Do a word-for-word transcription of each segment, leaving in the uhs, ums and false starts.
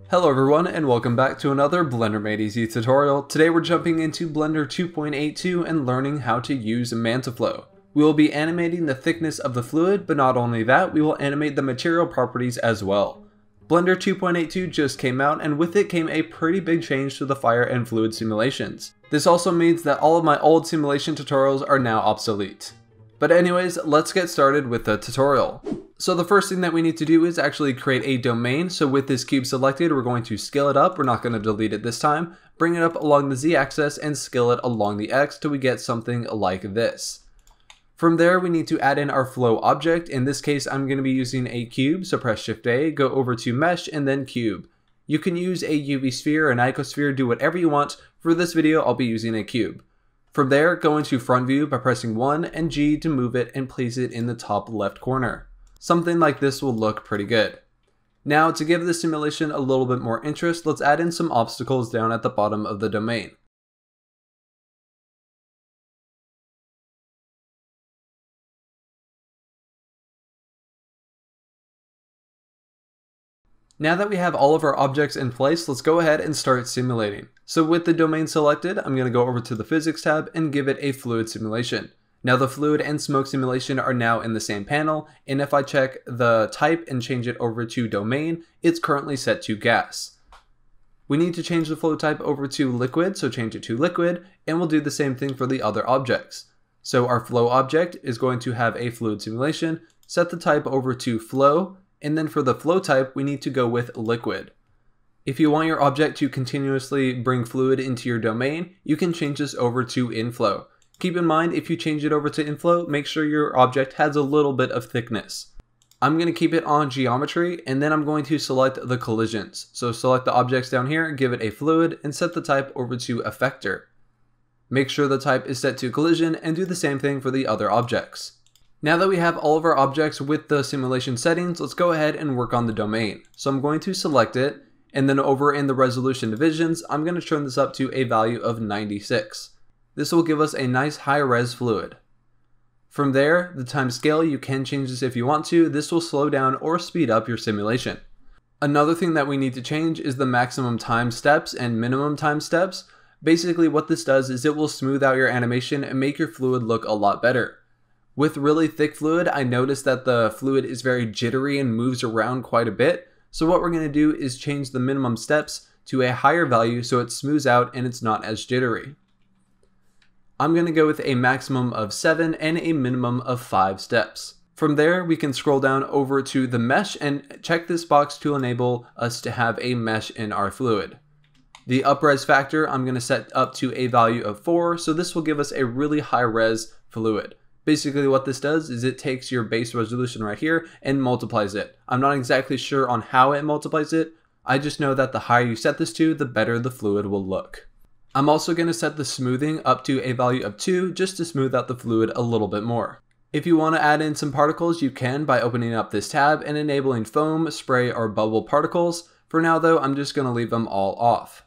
Hello everyone and welcome back to another BlenderMadeEasy tutorial. Today we're jumping into Blender two point eight two and learning how to use Mantaflow. We will be animating the thickness of the fluid, but not only that, we will animate the material properties as well. Blender two point eight two just came out, and with it came a pretty big change to the fire and fluid simulations. This also means that all of my old simulation tutorials are now obsolete. But anyways, let's get started with the tutorial. So the first thing that we need to do is actually create a domain. So with this cube selected, we're going to scale it up. We're not going to delete it this time. Bring it up along the Z-axis and scale it along the X till we get something like this. From there, we need to add in our flow object. In this case, I'm going to be using a cube. So press Shift A, go over to Mesh, and then Cube. You can use a U V sphere, an icosphere, do whatever you want. For this video, I'll be using a cube. From there, go into front view by pressing one and G to move it and place it in the top left corner. Something like this will look pretty good. Now, to give the simulation a little bit more interest, let's add in some obstacles down at the bottom of the domain. Now that we have all of our objects in place, let's go ahead and start simulating. So with the domain selected, I'm going to go over to the physics tab and give it a fluid simulation. Now the fluid and smoke simulation are now in the same panel, and if I check the type and change it over to domain, it's currently set to gas. We need to change the flow type over to liquid, so change it to liquid, and we'll do the same thing for the other objects. So our flow object is going to have a fluid simulation, set the type over to flow, and then for the flow type, we need to go with liquid. If you want your object to continuously bring fluid into your domain, you can change this over to inflow. Keep in mind, if you change it over to inflow, make sure your object has a little bit of thickness. I'm going to keep it on geometry, and then I'm going to select the collisions. So select the objects down here, give it a fluid, and set the type over to effector. Make sure the type is set to collision, and do the same thing for the other objects. Now that we have all of our objects with the simulation settings, let's go ahead and work on the domain. So I'm going to select it, and then over in the resolution divisions, I'm going to turn this up to a value of ninety-six. This will give us a nice high-res fluid. From there, the time scale, you can change this if you want to. This will slow down or speed up your simulation. Another thing that we need to change is the maximum time steps and minimum time steps. Basically what this does is it will smooth out your animation and make your fluid look a lot better. With really thick fluid, I noticed that the fluid is very jittery and moves around quite a bit. So what we're going to do is change the minimum steps to a higher value so it smooths out and it's not as jittery. I'm going to go with a maximum of seven and a minimum of five steps. From there, we can scroll down over to the mesh and check this box to enable us to have a mesh in our fluid. The up-res factor, I'm going to set up to a value of four, so this will give us a really high-res fluid. Basically what this does is it takes your base resolution right here and multiplies it. I'm not exactly sure on how it multiplies it. I just know that the higher you set this to, the better the fluid will look. I'm also going to set the smoothing up to a value of two just to smooth out the fluid a little bit more. If you want to add in some particles, you can by opening up this tab and enabling foam, spray, or bubble particles. For now though, I'm just going to leave them all off.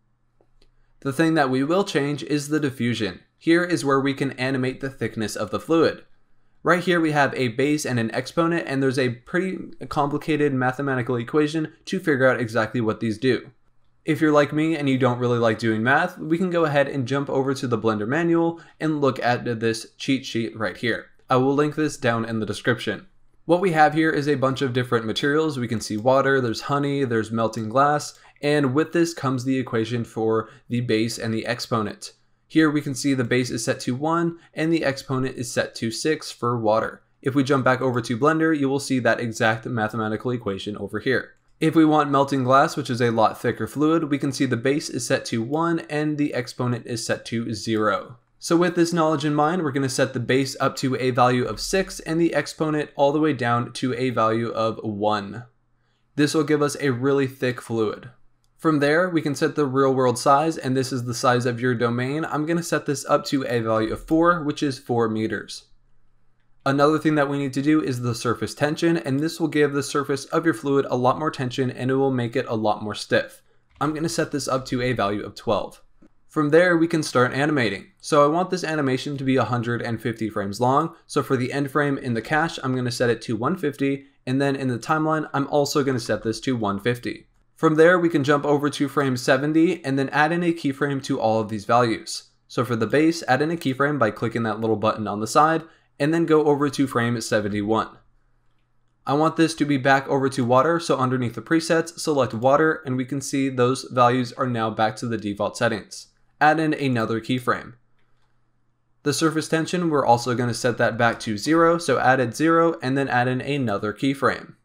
The thing that we will change is the diffusion. Here is where we can animate the thickness of the fluid. Right here we have a base and an exponent, and there's a pretty complicated mathematical equation to figure out exactly what these do. If you're like me and you don't really like doing math, we can go ahead and jump over to the Blender manual and look at this cheat sheet right here. I will link this down in the description. What we have here is a bunch of different materials. We can see water, there's honey, there's melting glass, and with this comes the equation for the base and the exponent. Here we can see the base is set to one and the exponent is set to six for water. If we jump back over to Blender, you will see that exact mathematical equation over here. If we want melting glass, which is a lot thicker fluid, we can see the base is set to one and the exponent is set to zero. So with this knowledge in mind, we're going to set the base up to a value of six and the exponent all the way down to a value of one. This will give us a really thick fluid. From there, we can set the real world size, and this is the size of your domain. I'm going to set this up to a value of four, which is four meters. Another thing that we need to do is the surface tension, and this will give the surface of your fluid a lot more tension and it will make it a lot more stiff. I'm going to set this up to a value of twelve. From there, we can start animating. So I want this animation to be one hundred fifty frames long. So for the end frame in the cache, I'm going to set it to one hundred fifty, and then in the timeline, I'm also going to set this to one hundred fifty. From there, we can jump over to frame seventy and then add in a keyframe to all of these values. So for the base, add in a keyframe by clicking that little button on the side and then go over to frame seventy-one. I want this to be back over to water, so underneath the presets, select water, and we can see those values are now back to the default settings. Add in another keyframe. The surface tension, we're also going to set that back to zero, so add in zero and then add in another keyframe.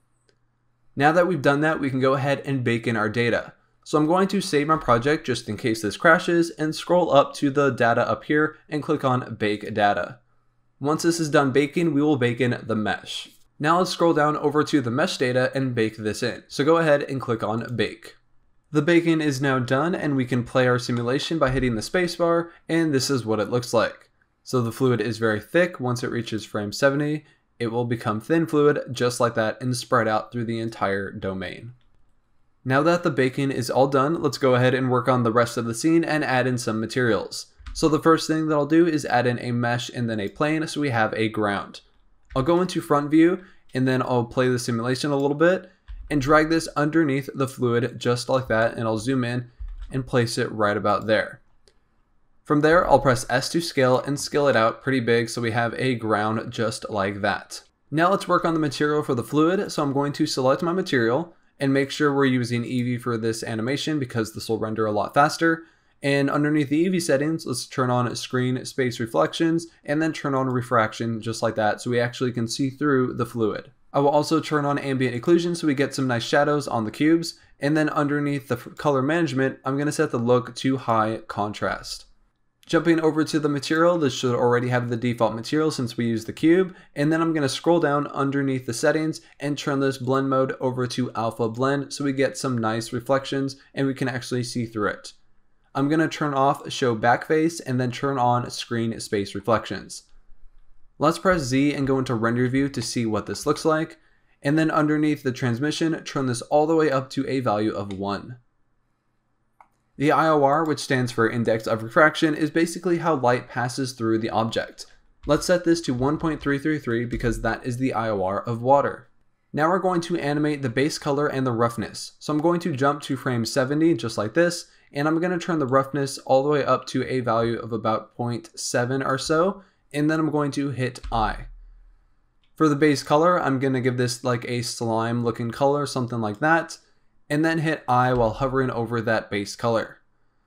Now that we've done that, we can go ahead and bake in our data. So I'm going to save my project just in case this crashes and scroll up to the data up here and click on Bake Data. Once this is done baking, we will bake in the mesh. Now let's scroll down over to the mesh data and bake this in. So go ahead and click on Bake. The baking is now done and we can play our simulation by hitting the spacebar, and this is what it looks like. So the fluid is very thick. Once it reaches frame seventy, it will become thin fluid just like that and spread out through the entire domain. Now that the baking is all done, let's go ahead and work on the rest of the scene and add in some materials. So the first thing that I'll do is add in a mesh and then a plane so we have a ground. I'll go into front view and then I'll play the simulation a little bit and drag this underneath the fluid just like that, and I'll zoom in and place it right about there. From there, I'll press S to scale and scale it out pretty big so we have a ground just like that. Now let's work on the material for the fluid. So I'm going to select my material and make sure we're using Eevee for this animation because this will render a lot faster. And underneath the Eevee settings, let's turn on screen space reflections and then turn on refraction just like that so we actually can see through the fluid. I will also turn on ambient occlusion so we get some nice shadows on the cubes. And then underneath the color management, I'm going to set the look to high contrast. Jumping over to the material, this should already have the default material since we used the cube. And then I'm going to scroll down underneath the settings and turn this blend mode over to alpha blend so we get some nice reflections and we can actually see through it. I'm going to turn off show backface and then turn on screen space reflections. Let's press Z and go into render view to see what this looks like. And then underneath the transmission, turn this all the way up to a value of one. The I O R, which stands for index of refraction, is basically how light passes through the object. Let's set this to one point three three three because that is the I O R of water. Now we're going to animate the base color and the roughness. So I'm going to jump to frame seventy just like this, and I'm going to turn the roughness all the way up to a value of about zero point seven or so, and then I'm going to hit I. For the base color, I'm going to give this like a slime looking color, something like that, and then hit I while hovering over that base color.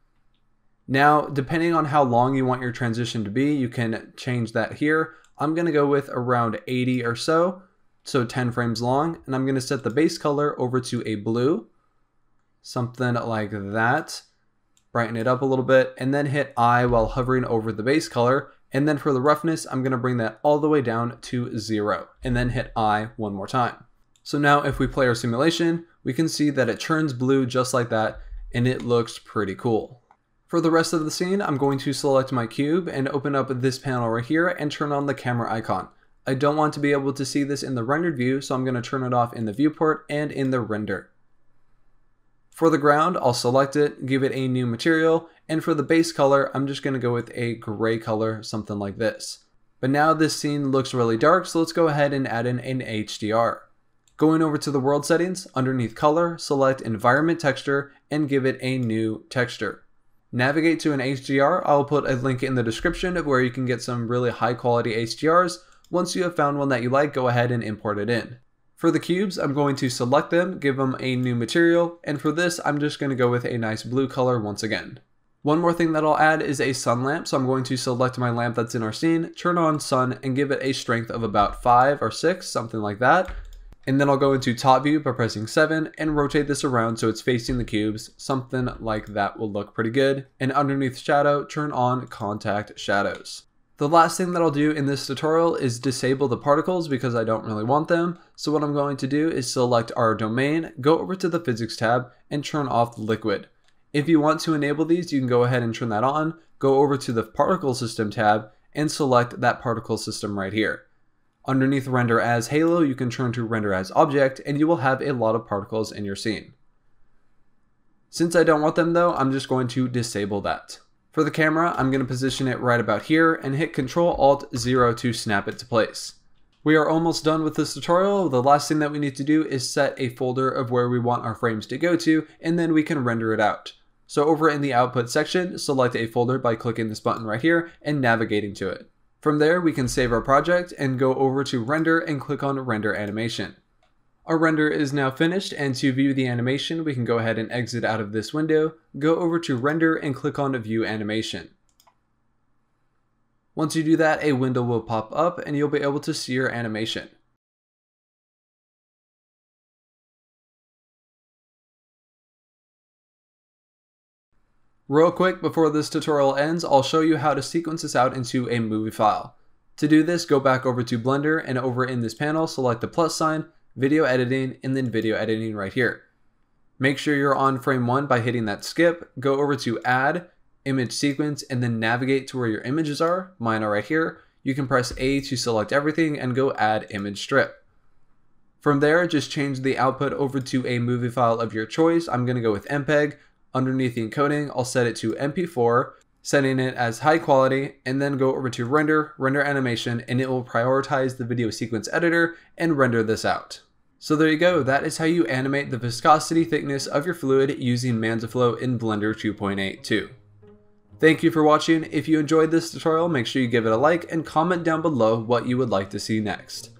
Now, depending on how long you want your transition to be, you can change that here. I'm going to go with around eighty or so, so ten frames long, and I'm going to set the base color over to a blue, something like that. Brighten it up a little bit, and then hit I while hovering over the base color. And then for the roughness, I'm going to bring that all the way down to zero, and then hit I one more time. So now if we play our simulation, we can see that it turns blue just like that, and it looks pretty cool. For the rest of the scene, I'm going to select my cube and open up this panel right here and turn on the camera icon. I don't want to be able to see this in the rendered view, so I'm going to turn it off in the viewport and in the render. For the ground, I'll select it, give it a new material, and for the base color, I'm just going to go with a gray color, something like this. But now this scene looks really dark, so let's go ahead and add in an H D R. Going over to the world settings, underneath color, select environment texture, and give it a new texture. Navigate to an H D R. I'll put a link in the description of where you can get some really high quality H D Rs. Once you have found one that you like, go ahead and import it in. For the cubes, I'm going to select them, give them a new material, and for this, I'm just going to go with a nice blue color once again. One more thing that I'll add is a sun lamp, so I'm going to select my lamp that's in our scene, turn on sun, and give it a strength of about five or six, something like that. And then I'll go into top view by pressing seven and rotate this around so it's facing the cubes. Something like that will look pretty good. And underneath shadow, turn on contact shadows. The last thing that I'll do in this tutorial is disable the particles because I don't really want them. So what I'm going to do is select our domain, go over to the physics tab, and turn off liquid. If you want to enable these, you can go ahead and turn that on, go over to the particle system tab, and select that particle system right here. Underneath render as halo, you can turn to render as object, and you will have a lot of particles in your scene. Since I don't want them though, I'm just going to disable that. For the camera, I'm going to position it right about here and hit control alt zero to snap it to place. We are almost done with this tutorial. The last thing that we need to do is set a folder of where we want our frames to go to, and then we can render it out. So over in the output section, select a folder by clicking this button right here and navigating to it. From there, we can save our project and go over to render and click on render animation. Our render is now finished, and to view the animation, we can go ahead and exit out of this window, go over to render and click on view animation. Once you do that, a window will pop up and you'll be able to see your animation. Real quick, before this tutorial ends, I'll show you how to sequence this out into a movie file. To do this, go back over to Blender and over in this panel, select the plus sign, video editing, and then video editing right here. Make sure you're on frame one by hitting that skip, go over to add, image sequence, and then navigate to where your images are. Mine are right here. You can press A to select everything and go add image strip. From there, just change the output over to a movie file of your choice. I'm going to go with M P E G. Underneath the encoding, I'll set it to M P four, setting it as high quality, and then go over to render, render animation, and it will prioritize the video sequence editor and render this out. So there you go, that is how you animate the viscosity thickness of your fluid using Mantaflow in Blender two point eight two. Thank you for watching. If you enjoyed this tutorial, make sure you give it a like and comment down below what you would like to see next.